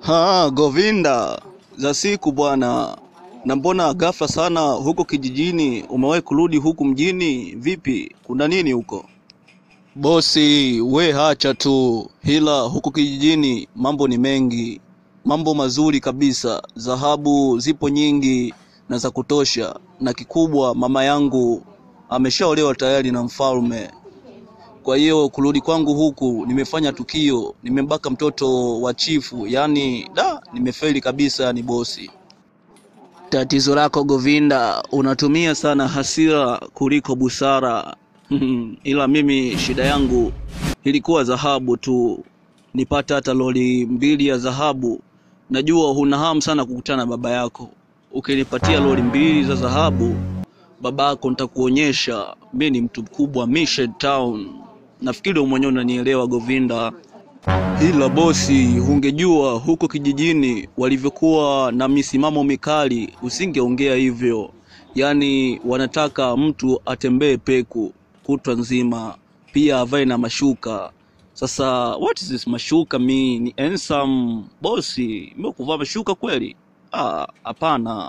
Govinda, za siku bwana. Na mbona ghafla sana huko kijijini, umewahi kurudi huku mjini? Vipi, kuna nini huko? Bosi, we hacha tu. Hila huko kijijini mambo ni mengi. Mambo mazuri kabisa. Dhahabu zipo nyingi na za kutosha. Na kikubwa mama yangu ameshaolewa tayari na mfalme. Kwa hiyo kurudi kwangu huku nimefanya tukio, nimembaka mtoto wa chifu, yani nimefeli kabisa ni bosi. Tatizo lako Govinda, unatumia sana hasira kuliko busara. Ila mimi shida yangu ilikuwa dhahabu tu. Nipata hata lori 2 ya dhahabu. Najua huna hamu sana kukutana na baba yako. Ukinipatia lori 2 za dhahabu, babako nitakuonyesha mimi ni mtu mkubwa Mission Town. Nafikiri mwenyewe unanielewa Govinda. Ila bosi, ungejua huko kijijini walivyokuwa na misimamo mikali, usingeongea hivyo. Yani wanataka mtu atembee peku kutwa nzima, pia avae na mashuka. Sasa what is this mashuka? Mimi ni handsome bosi, mimi kuvaa mashuka kweli? Hapana.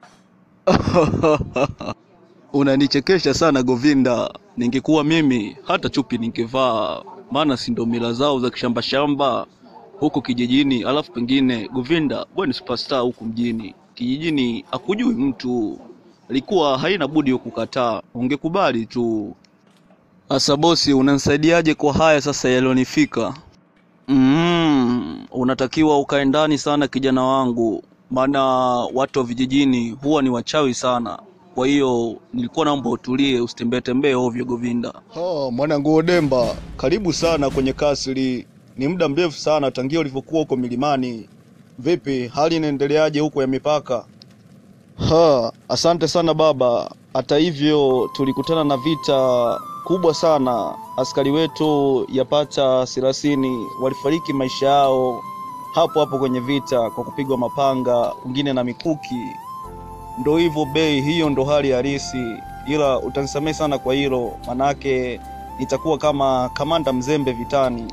Unanichekesha sana Govinda. Ningekuwa mimi hata chupi ningevaa, maana si ndo mila zao za kishamba shamba huko kijijini. Alafu pengine Govinda, wewe ni superstar huko mjini. Kijijini hakujui mtu, ilikuwa haina budi kukataa, ungekubali tu. Asa bosi, unanisaidiaje kwa haya sasa yalionifika? Unatakiwa ukae ndani sana kijana wangu, maana watu wa vijijini huwa ni wachawi sana. Kwa hiyo nilikuwa naomba utulie, usitembee ovyo Govinda. Mwanangu Demba, karibu sana kwenye kasri. Ni muda mrefu sana tangia ulivyokuwa huko milimani. Vipi, hali inaendeleaje huko ya mipaka? Asante sana baba. Hata hivyo tulikutana na vita kubwa sana. Askari wetu yapata 30 walifariki maisha yao hapo kwenye vita kwa kupigwa mapanga, wengine na mikuki. Ndo hivyo bei, hiyo ndo hali halisi. Ila utanisamehe sana kwa hilo, manake nitakuwa kama kamanda mzembe vitani.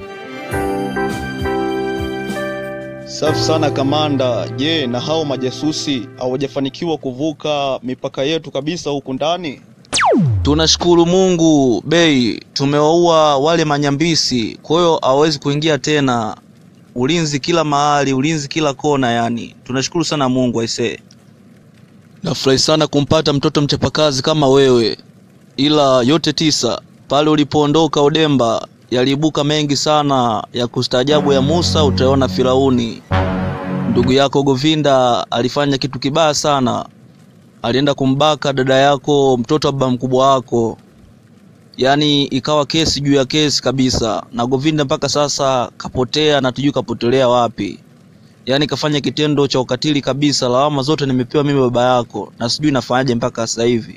Safi sana kamanda. Je, na hao majasusi hawajafanikiwa kuvuka mipaka yetu kabisa huku ndani? Tunashukuru Mungu bei, tumewaua wale manyambisi, kwa hiyo hawezi kuingia tena. Ulinzi kila mahali, ulinzi kila kona yani. Tunashukuru sana Mungu aisee. Nafurahi sana kumpata mtoto mchapakazi kama wewe. Ila yote 9 pale ulipoondoka Odemba yaliibuka mengi sana ya kustaajabu ya Musa utaona Firauni. Ndugu yako Govinda alifanya kitu kibaya sana. Alienda kumbaka dada yako, mtoto wa baba mkubwa wako. Yani ikawa kesi juu ya kesi kabisa. Na Govinda mpaka sasa kapotea na tujui kapotelea wapi. Yani kafanya kitendo cha ukatili kabisa. Lawama zote nimepewa mimi baba yako, na sijui nafanyaje mpaka sasa hivi.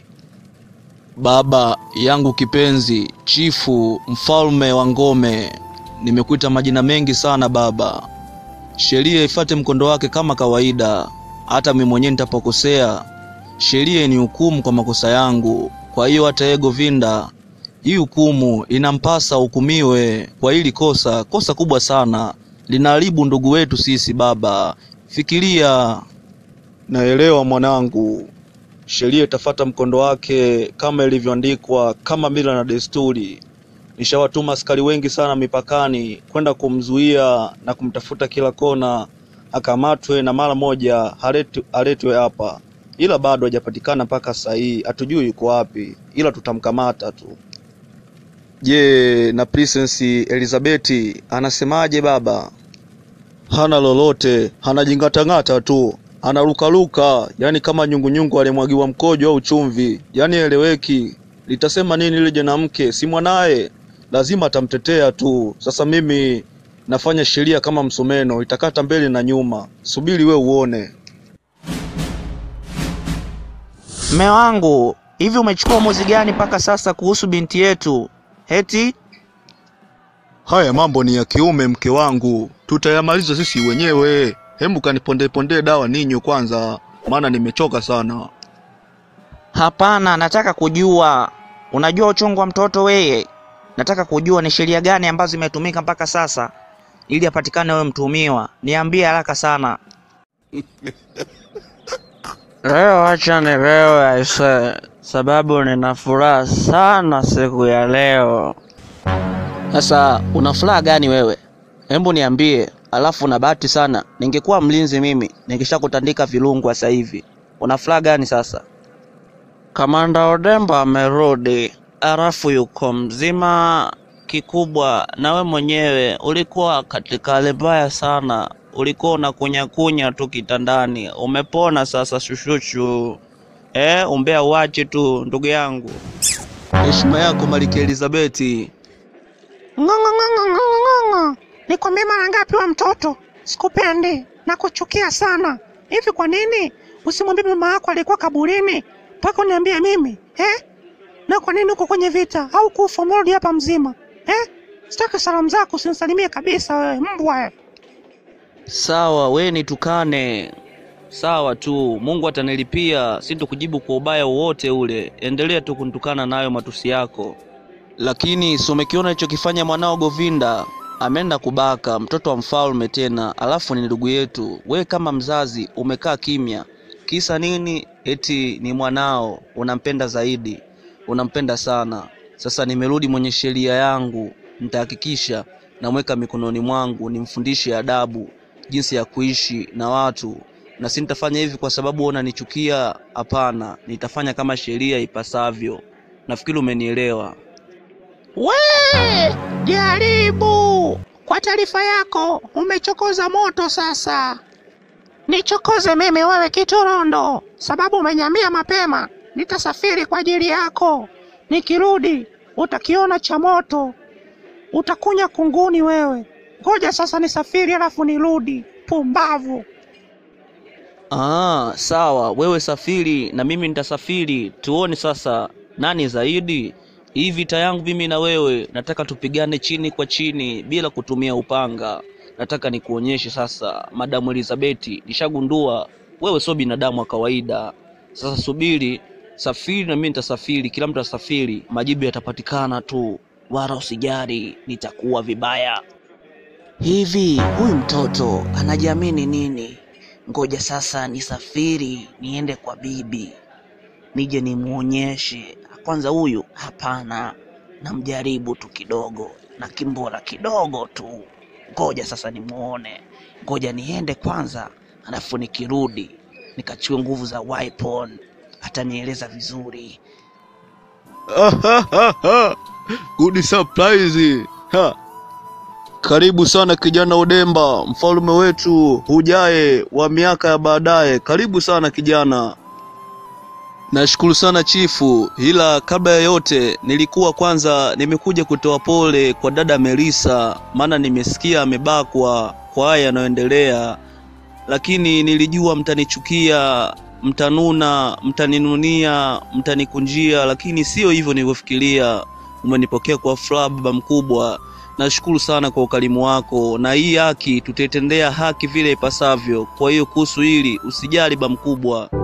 Baba yangu kipenzi, chifu, mfalme wa ngome, nimekuita majina mengi sana baba. Sheria ifuate mkondo wake kama kawaida. Hata mimi mwenyewe nitapokosea, sheria ni hukumu kwa makosa yangu. Kwa hiyo hata Govinda, hii hukumu inampasa hukumiwe kwa hili kosa kubwa sana. Linaharibu ndugu wetu sisi baba. Fikiria. Naelewa mwanangu. Sheria itafuata mkondo wake kama ilivyoandikwa, kama mila na desturi. Nishawatuma askari wengi sana mipakani kwenda kumzuia na kumtafuta kila kona, akamatwe na mara moja aletwe hapa. Ila bado hajapatikana mpaka sasa hii, hatujui yuko wapi, ila tutamkamata tu. Je, na Princess Elizabeth anasemaje baba? Hana lolote, anajingatangata tu, anarukaruka, yani kama nyungu alimwagiwa mkojo au chumvi, yani eleweki. Litasema nini ile mwanamke? Si mwanae, lazima atamtetea tu. Sasa mimi nafanya sheria kama msumeno, itakata mbele na nyuma. Subiri we uone. Mme wangu, hivi umechukua uamuzi gani mpaka sasa kuhusu binti yetu? Heti? Haya mambo ni ya kiume mke wangu, tutayamaliza sisi wenyewe. Hembu kaniponde dawa ninyo kwanza, maana nimechoka sana. Hapana, nataka kujua. Unajua uchungu wa mtoto wewe? Nataka kujua ni sheria gani ambazo zimetumika mpaka sasa ili apatikane wewe mtuhumiwa. Niambie haraka sana. Leo acha nilewe aise, sababu nina furaha sana siku ya leo. Sasa una furaha gani wewe? Hebu niambie, alafu na bahati sana. Ningekuwa mlinzi mimi, ningeshakutandika vilungu sasa hivi. Una furaha gani sasa? Kamanda Odemba amerudi, alafu yuko mzima. Kikubwa na we mwenyewe ulikuwa katika hali mbaya sana. Ulikuwa unakunya tu kitandani. Umepona sasa shushuchu. Umbea uache tu ndugu yangu. Heshima yako Malkia Elizabeth. Ng'ong'o. Nikwambia mara ngapi wa mtoto? Sikupendi na kuchukia sana. Hivi kwa nini usimwambie mama yako alikuwa kaburini? Mpaka uniambie mimi? Na kwa nini uko kwenye vita au kufa mrudi hapa mzima? Sitaki salamu zako, usinisalimie kabisa wewe mbwa. Sawa, wewe nitukane. Sawa tu, Mungu atanilipia, sitokujibu kwa ubaya wowote ule. Endelea tu kunitukana nayo matusi yako. Lakini si umekiona alichokifanya mwanao Govinda? Ameenda kubaka mtoto wa mfalme tena, alafu ni ndugu yetu. Wewe kama mzazi umekaa kimya. Kisa nini? Eti ni mwanao, unampenda zaidi. Unampenda sana. Sasa nimerudi mwenye sheria yangu. Nitahakikisha namweka mikononi mwangu, nimfundishe adabu, jinsi ya kuishi na watu. Na si nitafanya hivi kwa sababu unanichukia, hapana. Nitafanya kama sheria ipasavyo. Nafikiri umenielewa. Jaribu. Kwa taarifa yako, umechokoza moto sasa. Nichokoze mimi wewe kitorondo, sababu umenyamia mapema. Nitasafiri kwa ajili yako. Nikirudi, utakiona cha moto. Utakunya kunguni wewe. Ngoja sasa nisafiri alafu nirudi. Pumbavu. Sawa, wewe safiri na mimi nitasafiri. Tuone sasa nani zaidi. Hii vita yangu mimi na wewe, nataka tupigane chini kwa chini bila kutumia upanga. Nataka nikuonyeshe sasa, Madam Elizabeth, nishagundua wewe sio binadamu wa kawaida. Sasa subiri, safiri na mimi nitasafiri, kila mtu asafiri, majibu yatapatikana tu. Wala usijali, nitakuwa vibaya. Hivi huyu mtoto anajiamini nini? Ngoja sasa nisafiri niende kwa bibi, nije nimuonyeshe. Kwanza huyu hapana, namjaribu tu kidogo na kimbora kidogo tu. Ngoja sasa nimuone. Ngoja niende kwanza, alafu nikirudi nikachukue nguvu za weapon, atanieleza vizuri. Good surprise. Karibu sana kijana Odemba, mfalme wetu hujae wa miaka ya baadaye. Karibu sana kijana. Nashukuru sana chifu, ila kabla ya yote nilikuwa kwanza nimekuja kutoa pole kwa dada Melissa, maana nimesikia amebakwa kwa haya yanayoendelea. Lakini nilijua mtanichukia, mtanuna, mtaninunia, mtanikunjia, lakini sio hivyo nilivyofikiria. Umenipokea kwa furaha baba mkubwa. Nashukuru sana kwa ukarimu wako, na hii haki tutaitendea haki vile ipasavyo. Kwa hiyo kuhusu hili usijali baba mkubwa.